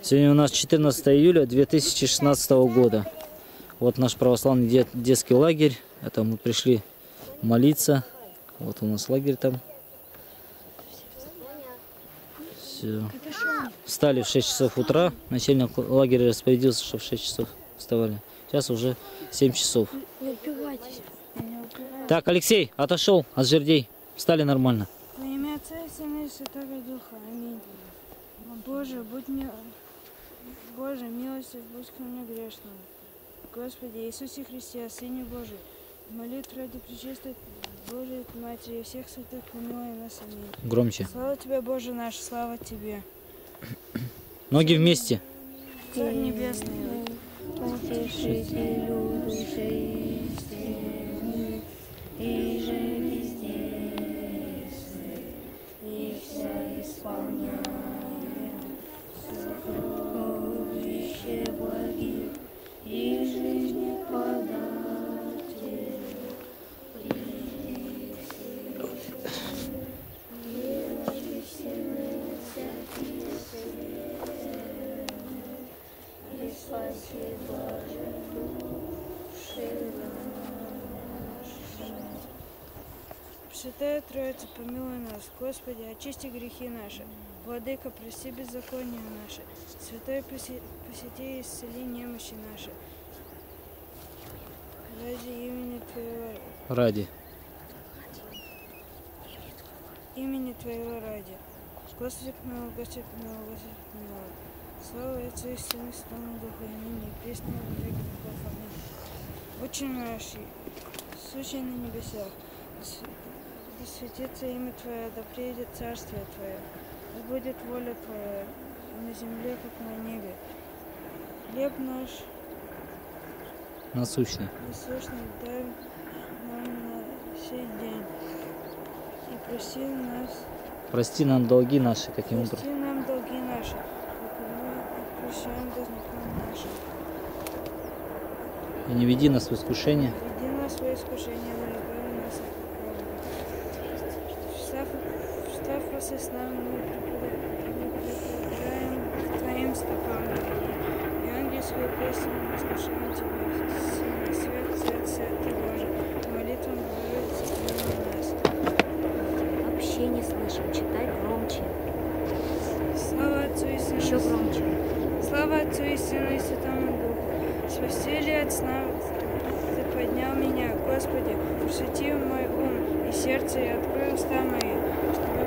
Сегодня у нас 14 июля 2016 года. Вот наш православный детский лагерь. Это мы пришли молиться. Вот у нас лагерь там. Все. Встали в 6 часов утра. Начальник лагеря распорядился, что в 6 часов вставали. Сейчас уже 7 часов. Так, Алексей, отошел от жердей. Встали нормально. Во имя Отца и Сына и Святого Духа. Аминь. Боже, Боже, милостив, будь ко мне грешному. Господи Иисусе Христе, Сыне Божий, молитв ради Пречистой Божией Матери и всех святых, помилуй нас. Аминь. Громче. Слава Тебе, Боже наш, слава Тебе. Ноги вместе. Царь Небесный, Утешитель души истины, и же везде и вся исполняет сокровище благих и жизни податель. Спаси, Боже, души наши. Пресвятая Троица, помилуй нас. Господи, очисти грехи наши. Владыка, прости беззакония наши. Святой, посети и исцели немощи наши. Ради имени Твоего. Ради. Имени Твоего ради. Господи, помилуй, Господи, помилуй, Господи, помилуй. Слава Отцу и Сыну и Святому Духу, и ныне и присно и во веки веков. Аминь. Отче наш, сущий на небесах, да светится имя Твое, да приедет царствие Твое, да будет воля Твоя на земле, как на небе. Хлеб наш Насущный. дай нам на сей день, и Прости нам долги наши, как и мы прости нам долги наши, прощаем должникам нашим. И не веди нас в искушение. Веди нас в искушение, но избави нас от лукавого. Встав после сна, мы припадаем к Твоим стопам. И ангельскую песню мы слушаем Тебя. Свет, свет, свет Ты, Боже. Молитвам Богородицы, помилуй нас. Вообще не слышим. Читай громче. Слава Отцу и Сыну. Еще громче. Слава Отцу и Сыну и Святому Духу. С постели от сна Ты поднял меня, Господи, просвети мой ум и сердце, и открой уста мои, чтобы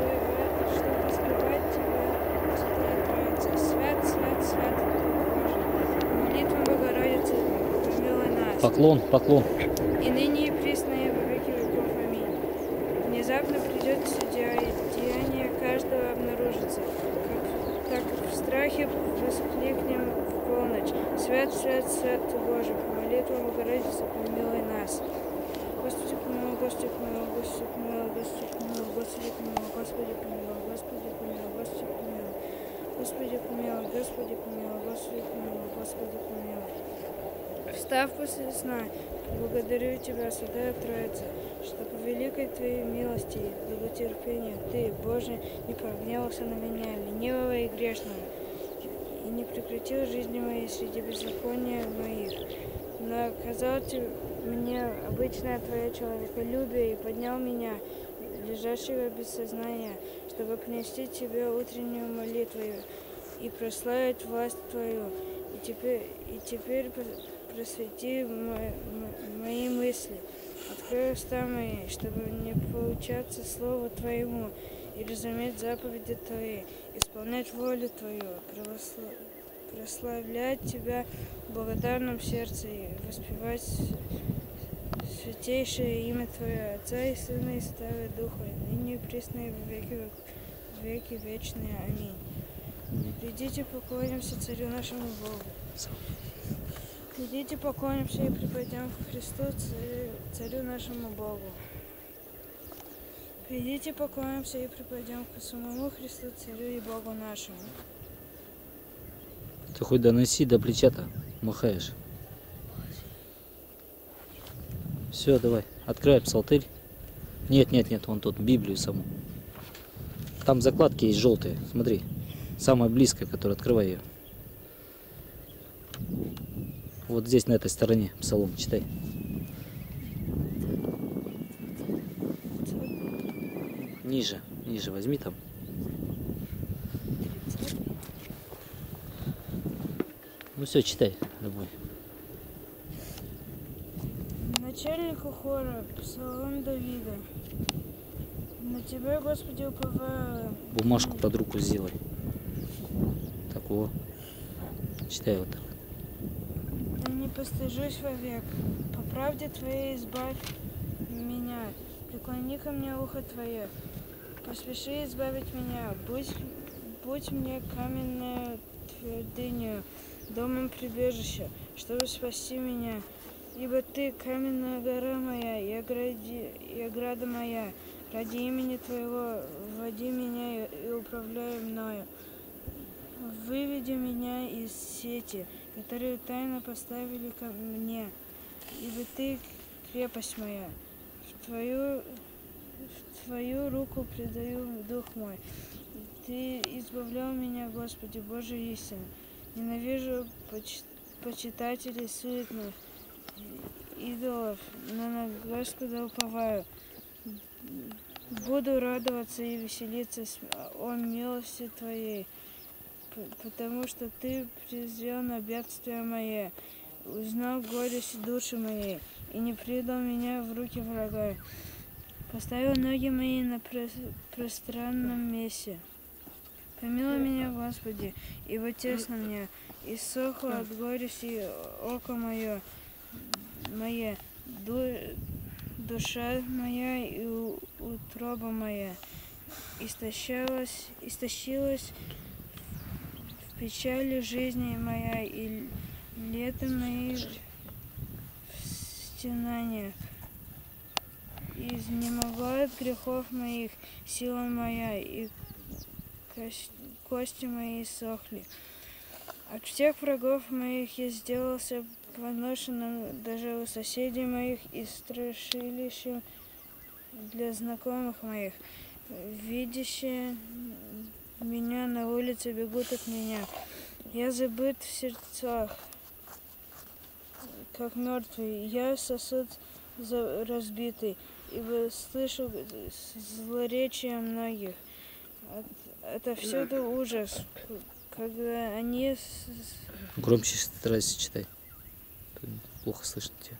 воспевать Тебя, Святая Троица. Свят, свят, свят, Ты, Боже. Молитва Богородицы, помилуй нас. Поклон, поклон. И ныне и присно и во веки веков. Аминь. Внезапно придет судья, и деяние каждого обнаружится. Так в страхе воскликнем в полночь. Свят, свят, свят Ты, Боже, по молитвам Богородицы, помилуй нас. Господи, помилуй, Господи, помилуй, Господи, помилуй, Господи, помилуй, Господи, помилуй, Господи, помилуй, Господи, помилуй, Господи, помилуй, Господи, помилуй, Господи, помилуй, Господи, помилуй, Господи, помилуй. Встав после сна, благодарю Тебя, Святая Троица, что по великой Твоей милости и долготерпению Ты, Боже, не прогневался на меня, ленивого и грешного, и не прекратил жизни моей среди беззакония моих, но оказал мне обычное Твое человеколюбие и поднял меня, лежащего без сознания, чтобы принести Тебе утреннюю молитву и прославить власть Твою. И теперь просвети мои мысли, открой уста мои, чтобы не поучаться Слову Твоему и разуметь заповеди Твои, исполнять волю Твою, прославлять Тебя в благодарном сердце и воспевать святейшее имя Твое, Отца и Сына и Святого Духа, ныне и присно и во веки вечные. Аминь. Придите, поклонимся Царю нашему Богу. Придите, поклонимся и припадем к Христу, Царю нашему Богу. Придите, поклонимся и припадем к самому Христу, Царю и Богу нашему. Ты хоть доноси до плеча-то, махаешь. Все, давай, открывай псалтырь. Нет, вон тут Библию саму. Там закладки есть желтые, смотри. Самая близкая, которая, открывай ее. Вот здесь, на этой стороне, псалом, читай. Ниже, ниже возьми там. Ну все, читай, любой. Начальнику хора, псалом Давида. На тебя, Господи, уповаю. Бумажку под руку сделай. Так, вот. Читай вот так. Да не постыжусь вовек. По правде Твоей избавь меня. Преклони ко мне ухо Твое. Поспеши избавить меня. Будь мне каменной твердынью, домом прибежища, чтобы спасти меня. Ибо Ты, каменная гора моя, и ограда моя. Ради имени Твоего вводи меня и управляй мною. Выведи меня из сети, которую тайно поставили ко мне. Ибо Ты крепость моя. В Твою руку предаю дух мой. Ты избавлял меня, Господи, Боже истины. Ненавижу почитателей суетных идолов, но на Господа уповаю. Буду радоваться и веселиться о милости Твоей, потому что Ты презрел на бедствие мое, узнал горесть души моей и не предал меня в руки врага. Поставил ноги мои на пространном месте. Помилуй меня, Господи, ибо тесно мне, и сохло от горести око мое, душа моя и утроба моя истощилась в печали жизни моя, и лето мои в стенаниях. Изнемогла от грехов моих сила моя, и кости мои сохли. От всех врагов моих я сделался поношенным даже у соседей моих и страшилищем для знакомых моих. Видящие меня на улице бегут от меня. Я забыт в сердцах, как мертвый. Я сосуд разбитый, ибо слышу злоречие многих. Это всюду ужас, когда они... Громче старайся читай. Плохо слышно тебя.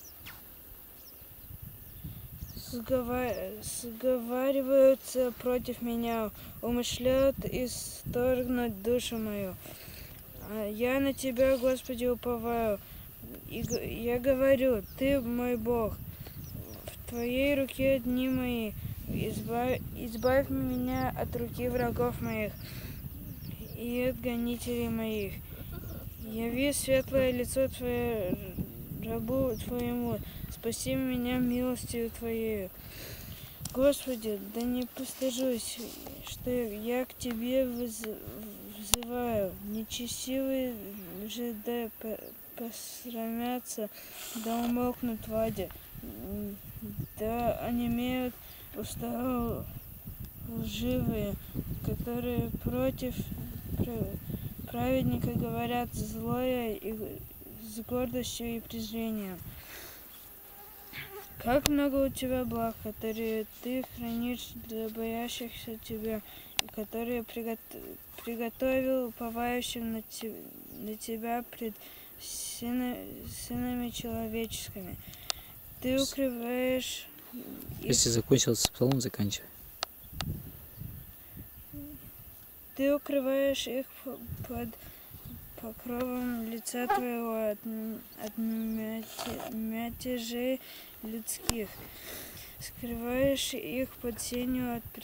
Сговариваются против меня, умышляют исторгнуть душу мою. Я на Тебя, Господи, уповаю. И я говорю, Ты мой Бог. В Твоей руке дни мои. Избавь меня от руки врагов моих и от гонителей моих. Яви светлое лицо Твое рабу Твоему. Спаси меня милостью Твоею. Господи, да не постыжусь, что я к Тебе взываю. Нечестивые же да посрамятся, да умолкнут в аде, да онемеют уста лживые, которые против праведника говорят злое и с гордостью и презрением. Как много у Тебя благ, которые Ты хранишь для боящихся Тебя, и которые приготовил уповающим на Тебя пред сынами человеческими. Ты укрываешь... Если закончился псалом, заканчивай. Ты укрываешь их под покровом лица Твоего от мятежей людских. Скрываешь их под сенью от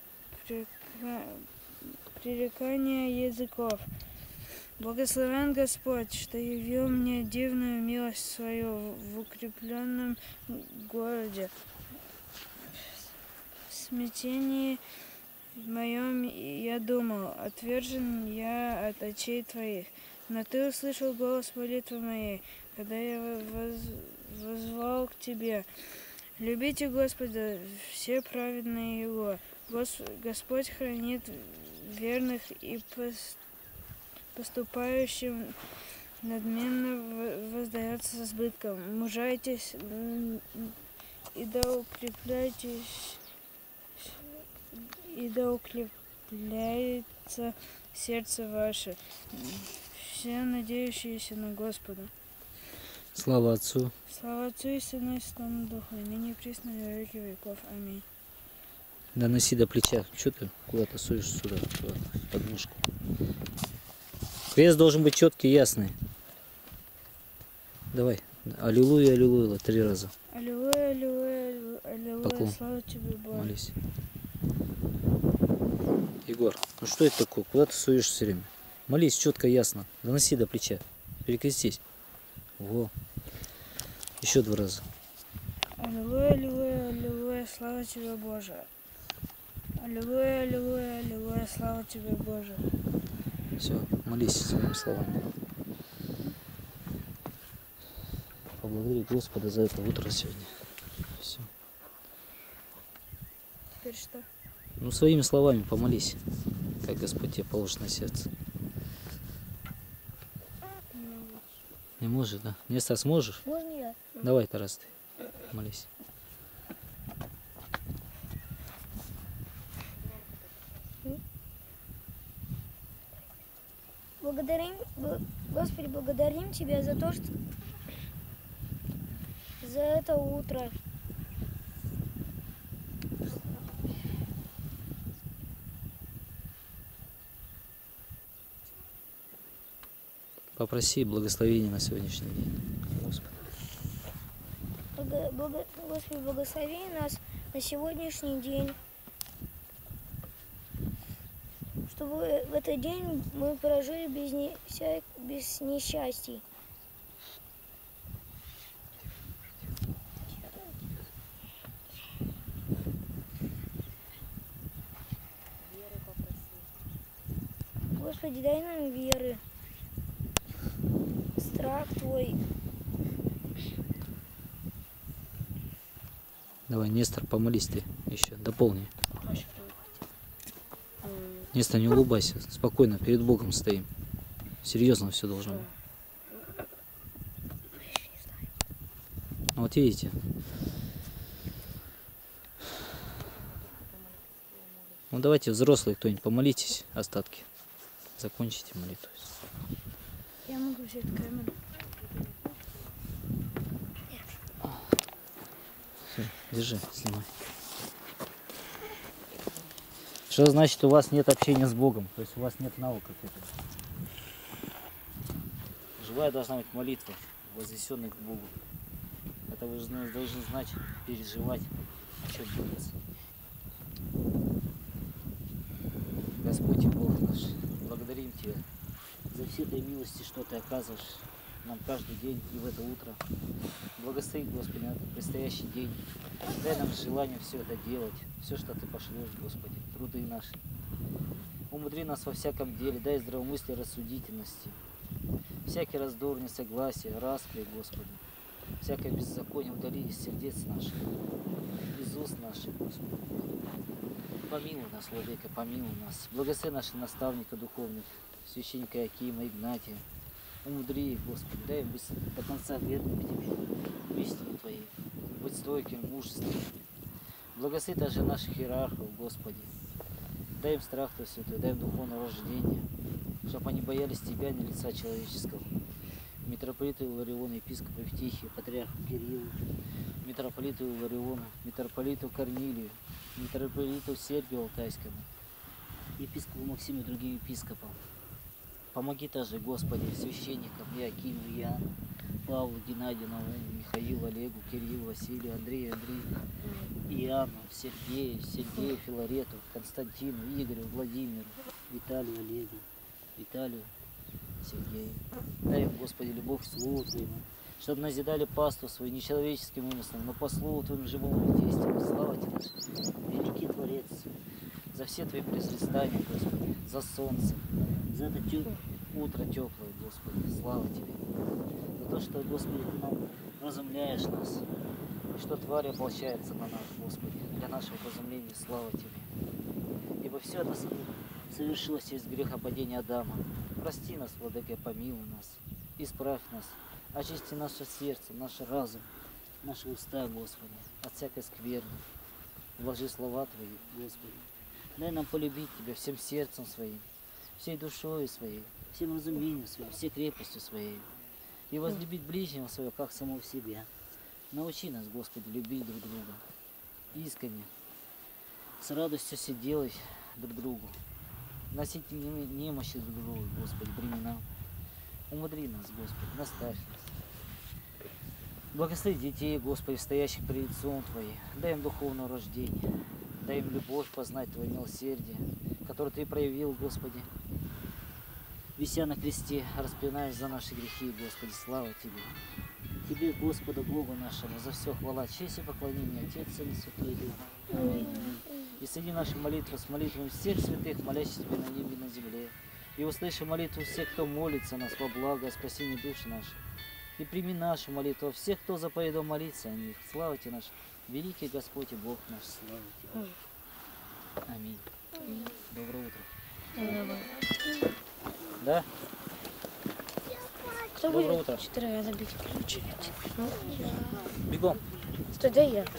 пререкания языков. Благословен Господь, что явил мне дивную милость свою в укрепленном городе. В смятении моем я думал, отвержен я от очей Твоих. Но Ты услышал голос молитвы моей, когда я воззвал к Тебе. Любите Господа, все праведные Его. Господь хранит верных и поступающим надменно воздается с избытком. Мужайтесь и да укрепляйтесь, и да укрепляется сердце ваше, все надеющиеся на Господа. Слава Отцу. Слава Отцу и Сыну и Святому Духу, и ныне и присно и во веки веков. Аминь. Доноси до плеча. Что ты куда-то суешь сюда, куда-то, под мышку? Крест должен быть четкий, ясный. Давай. Аллилуйя, аллилуйя, 3 раза. Аллилуйя, аллилуйя, аллилуйя, Поклон. слава тебе, Бог. Молись. Егор, ну что это такое? Куда ты суешь все время? Молись четко, ясно. Доноси до плеча. Перекрестись. Во. Еще 2 раза. Аллилуйя, аллилуйя, аллилуйя, слава тебе, Боже. Аллилуйя, аллилуйя, аллилуйя, слава тебе, Боже. Все, молись своими словами. Поблагодари Господа за это утро сегодня. Все. Теперь что? Ну, своими словами помолись, как Господь тебе положит на сердце. Не можешь, да? Нестор, сможешь? Можно я? Давай, Тарас, ты молись. Господи, благодарим Тебя за то, что за это утро. Попроси благословения на сегодняшний день. Господи. Господи, благослови нас на сегодняшний день, чтобы в этот день мы прожили без несчастий. Господи, дай нам веры, страх Твой. Давай, Нестор, помолись ты еще, дополни. Нестор, не улыбайся, спокойно, перед Богом стоим. Серьезно все должно быть. Ну, вот видите. Ну давайте, взрослые кто-нибудь, помолитесь, остатки. Закончите молитву. Я могу взять камеру. Все, держи, снимай. Что значит, у вас нет общения с Богом? То есть у вас нет навыков этого. Живая должна быть молитва, вознесенная к Богу. Это вы должны знать, переживать, о чем молиться. Господь и Бог наш, благодарим Тебя за все Твои милости, что Ты оказываешь нам каждый день и в это утро. Благослови, Господи, на этот предстоящий день. Дай нам желание все это делать, все, что Ты пошлешь, Господи, труды наши. Умудри нас во всяком деле, дай здравомыслие, рассудительности. Всякий раздор, несогласие, распри, Господи. Всякое беззаконие удали из сердец наших, из уст наших, Господи. Помилуй нас, Владыка, помилуй нас. Благослови наших наставников духовных, священника Якима, Игнатия. Умудри их, Господи, дай им быть до конца верными Тебе, в истине Твоей, быть стойким, мужественным. Благослови также наших иерархов, Господи. Дай им страх Твой святой, дай им духовное рождение, чтобы они боялись Тебя, не лица человеческого. Митрополиту Илариона, епископу Евтихию, патриарху Кириллу, митрополиту Илариону, митрополиту Корнилию, митрополиту Сергию Алтайскому, епископу Максиму и другим епископам. Помоги также, Господи, священникам Иакиму, Иоанну, Павлу, Геннадию, Науму, Михаилу, Олегу, Кириллу, Василию, Андрею, Иоанну, Сергею, Филарету, Константину, Игорю, Владимиру, Виталию, Олегу, Виталию, Сергею. Дай им, Господи, любовь к Слову Твоему, чтобы назидали пасту свою нечеловеческим умыслом, но по Слову Твоему живому и действенному. Слава Тебе, великий Творец, за все Твои призрастания, Господи, за солнце, за это утро теплое, Господи, слава Тебе. За то, что, Господи, Ты нам разумляешь нас, и что тварь ополчается на нас, Господи, для нашего разумления, слава Тебе. Ибо все это совершилось через грехопадение Адама. Прости нас, Владыка, помилуй нас, исправь нас, очисти наше сердце, наш разум, наши уста, Господи, от всякой скверны. Вложи слова Твои, Господи. Дай нам полюбить Тебя всем сердцем своим, всей душой своей, всем разумением своим, всей крепостью своей. И возлюбить ближнего своего, как самого себя. Научи нас, Господи, любить друг друга. Искренне, с радостью все делать друг другу. Носить немощи друг другу, Господи, времена. Умудри нас, Господи, наставь нас. Благослови детей, Господи, стоящих перед лицом Твоим. Дай им духовное рождение. Дай им любовь познать Твое милосердие, которое Ты проявил, Господи. Вися на кресте, распинаешь за наши грехи, Господи, слава Тебе. Тебе, Господу Богу нашему, за все хвала, честь и поклонение, Отец, Сын и Святой Дух. И соедини наши молитвы с молитвами всех святых, молящих Тебе на небе и на земле. И услыши молитву всех, кто молится нас во благо, о спасении душ наших. И прими нашу молитву всех, кто заповедал молиться о них. Слава Тебе наш, великий Господь и Бог наш, слава Тебе. Аминь. Доброе утро. Да? Кто Доброе будет утро. 4 раза бить ключи? Бегом. Стой, дай я.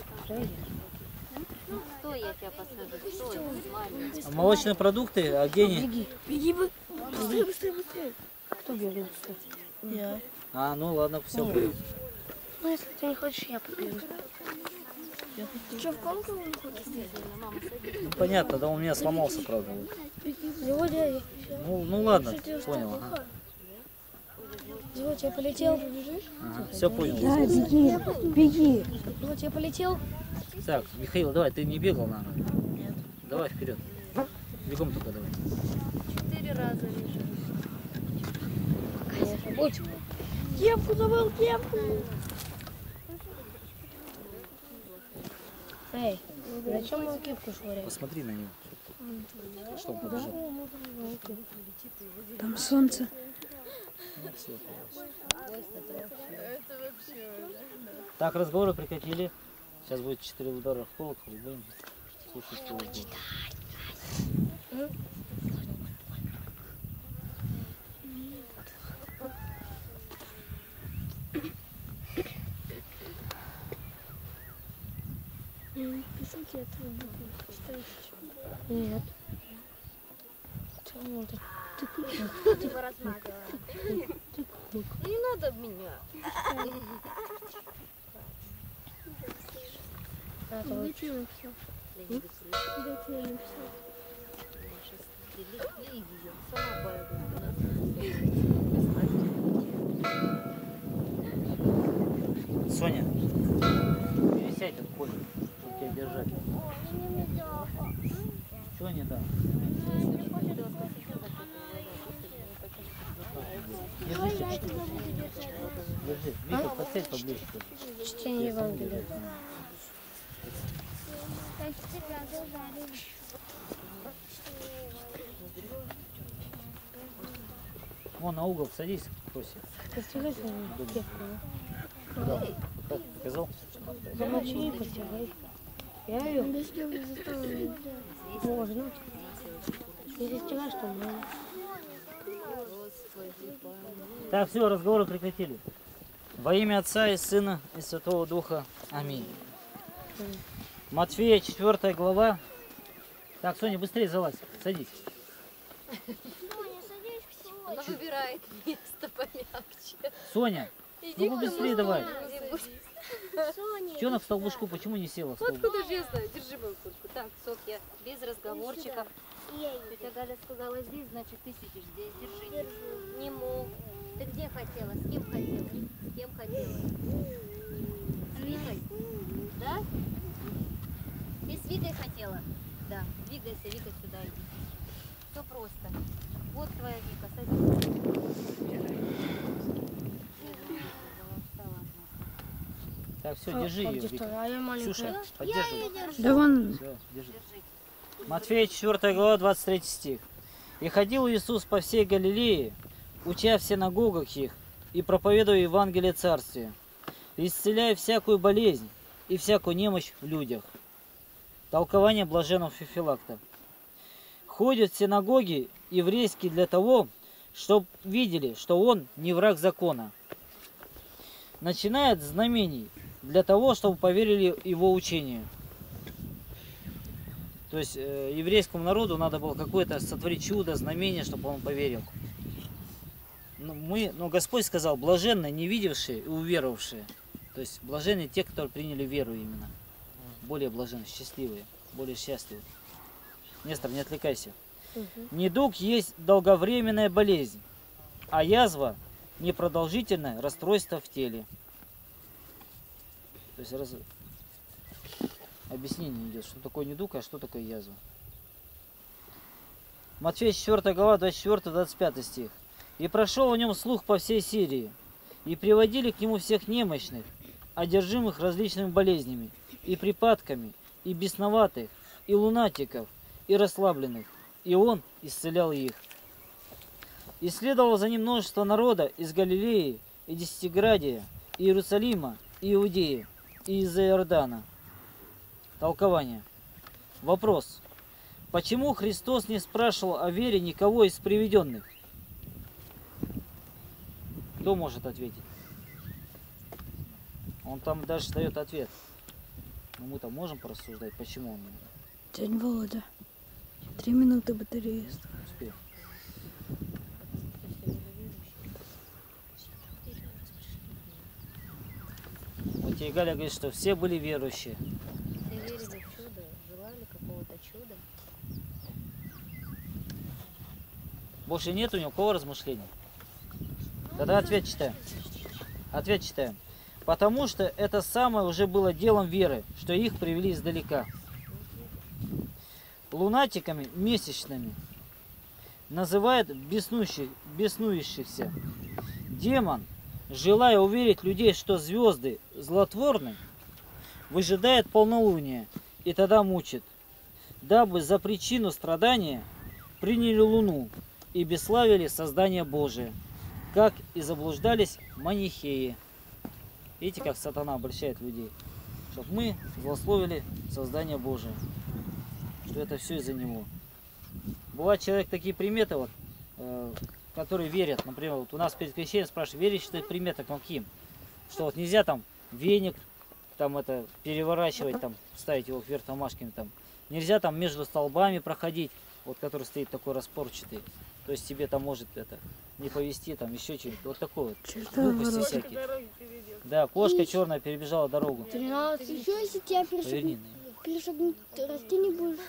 Что я тебя посажу? Что? Маленький. Молочные продукты, а где они? Беги. Беги, быстрее, быстрее, быстрее. Кто бегает, кстати? Я. А, ну ладно, все. Ну, если ты не хочешь, я побегу. Ты что, в комнату не хочешь? Ну, понятно, да он у меня сломался, правда. Его дядя. Ну ладно, понял. Ага. Вот я полетел. Ага, все понял. Да, беги, беги. Вот я полетел. Так, Михаил, давай, ты не бегал, наверное? Нет. Давай вперед. Бегом только давай. 4 раза лежишь. Конечно, будь. Кепку забыл, кепку. Эй, зачем он кепку швыряет? Посмотри на него. Что он побежал? Там солнце. Ну, всё, так, разговоры прекратили. Сейчас будет 4 удара в колокол. Будем слушать слово Божье. Пишите этого букву. Читаешь? Нет. Чего ты? Ты бы размазывала. Не надо меня. Зачем все? Зачем все? Соня, пересядь от Коли, чтобы тебя держать. Чего не так? Держи. Вика, подсядь поближе. Чтение Евангелия. Вон на угол садись, Кося. Постигай свою кепку. Да. Как показал? Замочи и постигай. Я ее. Можно. Не застигай, что ли? Так, все, разговоры прекратили. Во имя Отца и Сына и Святого Духа. Аминь. Матфея, 4 глава. Так, Соня, быстрее залазь. Садись. Она выбирает место помягче. Соня, Иди ну к быстрее тому давай. столу, где будет. Чего она в столбушку, почему не села в Вот столбушку? куда же я знаю, держи мою куртку. Так, Софья, без разговорчиков. Тетя Галя сказала здесь, значит ты сидишь здесь. Держи. Не мог. Ты где хотела? С кем хотела? С кем хотела? С Викой? Да? Ты с Викой хотела? Да. Двигайся, Вика, сюда иди. Все просто. Вот твоя Вика, садись. Так, все, держи ее, Вика. А я маленькая. Ксюша, поддерживай. Да вон, Все, держи. Матфея, 4 глава, 23 стих. «И ходил Иисус по всей Галилее, уча в синагогах их и проповедуя Евангелие Царствия, исцеляя всякую болезнь и всякую немощь в людях». Толкование блаженного Феофилакта. ходит в синагоги еврейские для того, чтобы видели, что он не враг закона. Начинает с знамений для того, чтобы поверили его учению. То есть еврейскому народу надо было какое-то сотворить чудо, знамение, чтобы он поверил. Но Господь сказал: блаженны не видевшие и уверовавшие. То есть блаженны те, которые приняли веру именно. Более блаженны, счастливые, более счастливые. Нестор, не отвлекайся. Недуг есть долговременная болезнь, а язва – непродолжительное расстройство в теле. То есть объяснение идет, что такое недуг, а что такое язва. Матфея 4 глава, 24-25 стих. «И прошел о нем слух по всей Сирии, и приводили к нему всех немощных, одержимых различными болезнями, и припадками, и бесноватых, и лунатиков, и расслабленных, и он исцелял их. И следовало за ним множество народа из Галилеи, и Десятиградия, и Иерусалима, и Иудеи, и из-за Иордана». Толкование. Вопрос. Почему Христос не спрашивал о вере никого из приведенных? Кто может ответить? Он там даже дает ответ. Но мы-то можем порассуждать, почему он не... Дядя Володя, 3 минуты батареи. Успел. Вот тебе Галя говорит, что все были верующие. Все верили в чудо, желали какого-то чуда. Больше нет у него кого размышлений? Тогда ответ читаем. Ответ читаем. Потому что это самое уже было делом веры, что их привели издалека. Лунатиками месячными называют беснующихся. Демон, желая уверить людей, что звезды злотворны, выжидает полнолуния и тогда мучит, дабы за причину страдания приняли луну и бесславили создание Божие, как и заблуждались манихеи. Видите, как сатана обольщает людей? Чтобы мы злословили создание Божие. Что это все из-за него. Бывает, человек такие приметы, вот, которые верят. Например, вот у нас перед крещением спрашивают, веришь, что это приметы каким? Что вот нельзя там веник там это переворачивать, там, ставить его вверх томашками. Там. Нельзя там между столбами проходить, вот который стоит такой распорчатый. То есть тебе там может это не повезти, там еще что-нибудь. Вот такое вот. Глупости всякие. Да, кошка черная перебежала дорогу. 13. Еще если тебя перешагнуть, расти не будешь.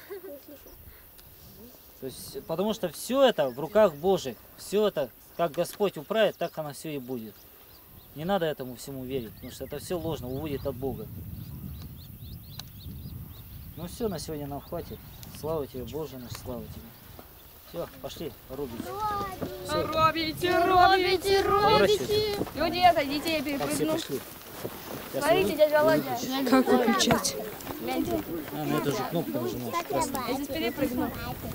То есть, потому что все это в руках Божьих. Все это, как Господь управит, так оно все и будет. Не надо этому всему верить, потому что это все ложно, уводит от Бога. Ну все, на сегодня нам хватит. Слава тебе, Боже наш, слава тебе. Все, пошли, рубить. Все. Робите. Люди, отойдите, я перепрыгну. Пошли. Смотрите, дядя Володя. Как выключать? А, на эту же кнопку нажимаешь. Красную. Я здесь перепрыгну.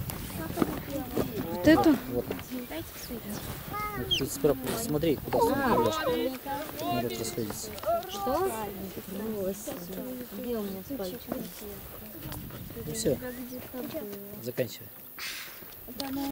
Вот это? Вот. Тут сперва смотри, куда управляешь. Надо расходиться. Что? Где у меня спальня? Ну все, заканчивай.